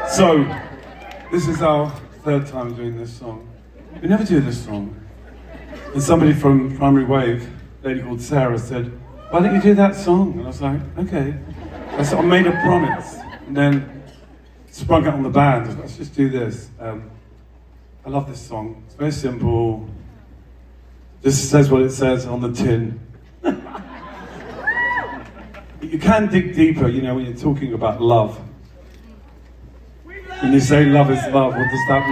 So, this is our third time doing this song. We never do this song. And somebody from Primary Wave, a lady called Sarah, said, "Why don't you do that song?" And I was like, okay. I sort of made a promise, and then sprung it on the band. Let's just do this. I love this song. It's very simple. Just says what it says on the tin. You can dig deeper, you know, when you're talking about love. When you say love is love, what does that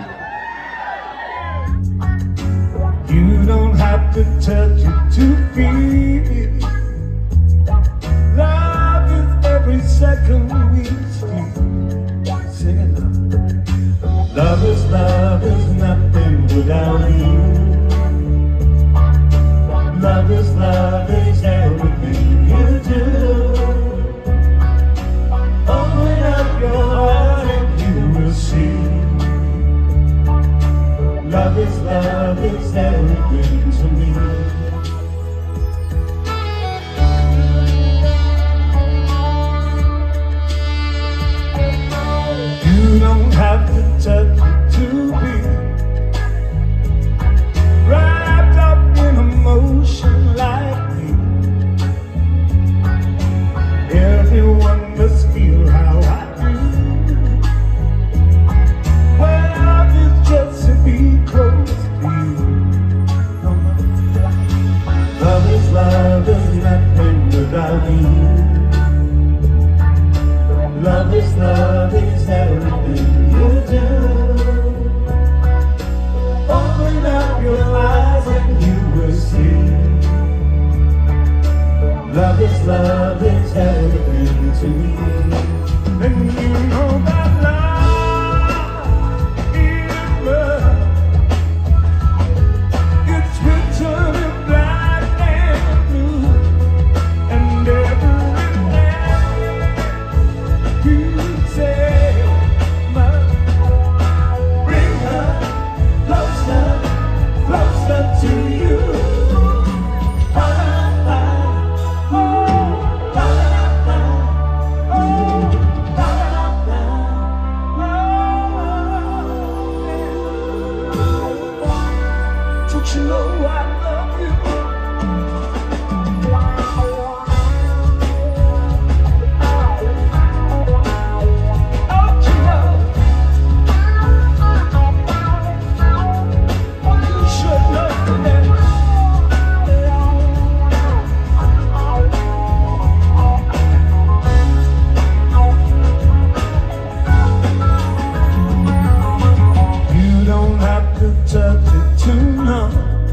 mean? You don't have to touch it to feel it. Love is every second we steal. Sing it now. Love is nothing without you. Love is everything you do. Open up your heart and you will see. Love is everything to me. You don't have to touch it to be wrapped up in emotion like me. Everyone must feel how I do. Well, love is just to be close to you. Love is nothing without you. Love is everything you do. Open up your eyes and you will see. Love is everything to me. And you know that love is love. It's written in black and blue. And everything you say must bring her closer, closer to you. Don't you know I love you? Don't you know? You should know that. You don't have to touch it to know.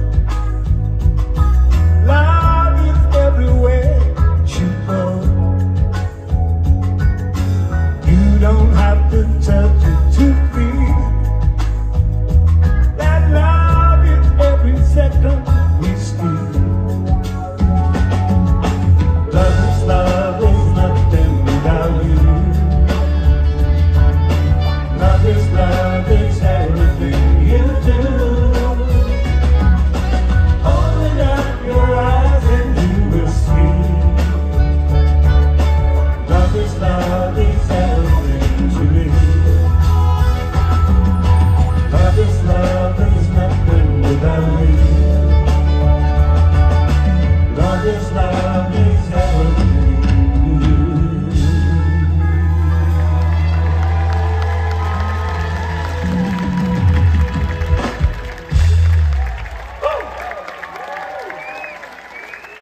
Love is everywhere you go. You don't have to touch